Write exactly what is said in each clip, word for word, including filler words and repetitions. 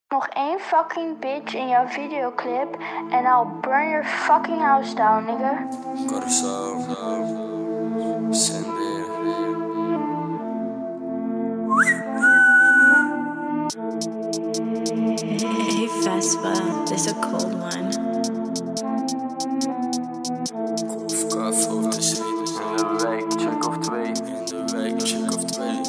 Nog één fucking bitch in jouw videoclip en I'll burn your fucking house down, nigga. Corso, Cindy. Hey Vespa, this is a cold one. Koef, kaf, hoofd is heet. In de week, check of twee. In de week, check of twee.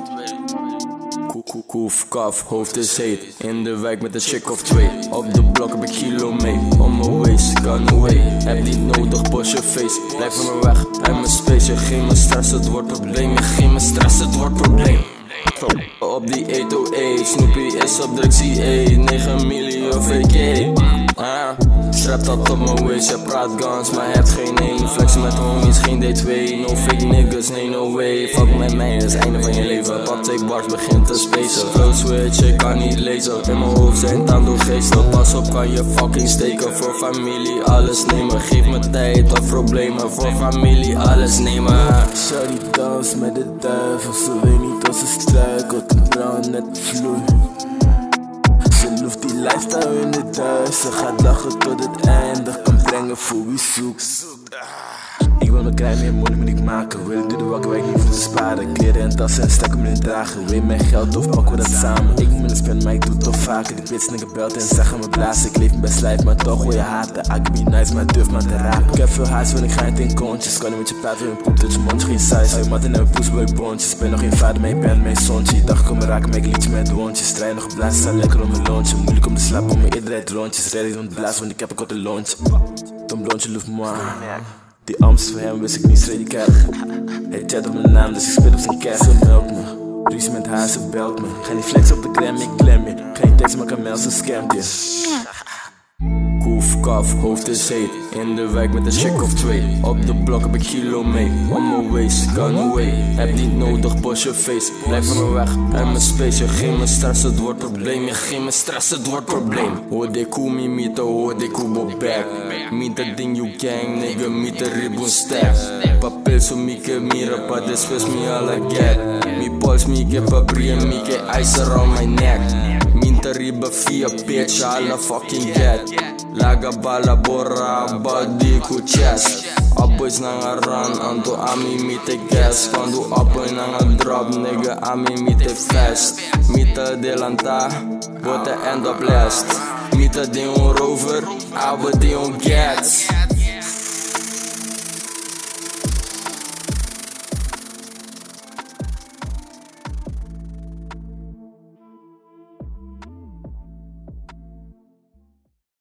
Koef, kaf, hoofd is heet. In de wijk met een chick of twee. Op de blok heb ik kilo mee. On my waist, gone away. Heb niet nodig, push your face. Blijf van me weg, uit mijn space. Je geen me stress, het wordt probleem. Je geen me stress, het wordt probleem. Op die acht nul een, Snoopy is op drugs, C A. negen miljoen of A K. Ah, strap dat op mijn waist, je praat guns, maar hebt geen één. Flexen met homies, geen D twee. No fake niggas, nee no way. Fuck met mij, dat is het einde van je leven. Pak take bars, begint te spacen. Flow switch, ik kan niet lezen. In mijn hoofd zijn tandogeesten. Pas op, kan je fucking steken. Voor familie, alles nemen. Geef me tijd of problemen. Voor familie, alles nemen. Shawty dans met de duivel. Ze weet niet als ze struikelt. Een bruin net vloei. Ze loeft die lifestyle in de thuis. Ze gaat lachen tot het einde. Kan brengen voor wie zoekt. Ik wil mijn krijg meer moeilijk moet ik maken. Wil ik doe de wakker waar ik niet voor te sparen. Kleren en tassen en stekken me in dragen. Wil je mijn geld of pakken we dat samen? Ik moet een spend, maar ik doe het toch vaker. Die bitch nigga belt en zeggen me blazen. Ik leef me best lijf, maar toch wil je haten. I can be nice, maar durf maar te raken. Ik heb veel haast, wil ik ga het in kontjes. Kan niet met je praten, wil je poep tot je mondje. Geen size, hou je matten en mijn poesboy bondjes. Ben nog geen vader, maar je bent mijn zoontje. Je dacht ik kom me raken, maar ik liedje met wondjes. Strijd nog geblazen, sta lekker op mijn loontje. Moeilijk om te slapen, om me iedereen rijdt rondjes. Red ik om te blazen, want ik heb een korte loontje. Tom blondje, loef moi. Die angst voor hem wist ik niet, straight die cat. Hij chat op mijn naam, dus ik spit op zijn cash. Ze melkt me, ruzie met haar, ze belt me. Ga niet flex op de gram, ik klem je. Geen tekst, maar kan mail, ze scamt je. Koef, kaf, hoofd is heet. In de wijk met een chick of twee. Op de blok heb ik kilo mee. On my waist, gone away. Heb niet nodig, push your face. Blijf van me weg, uit mijn space. Je geen me stress, het wordt probleem. Je geen me stress, het wordt probleem. Hoor de koe, mi mito, hoor de koe, bo back. Meet the ding you gang, nigga, meet the ribbon stack. Papel so mi ke mira, but this was me all I get. Mi pulse, mi ke papri en mi ke ice around my neck. Minta riba via bitch, alla fucking get. Laga bala borra, body ku chest. Aboys na nga run, anto ami mi te gas. Quando aboy na nga drop, nigga, ami mi te fast. Mi te delanta, bote end up last. Mi te de un rover, abo de un gats.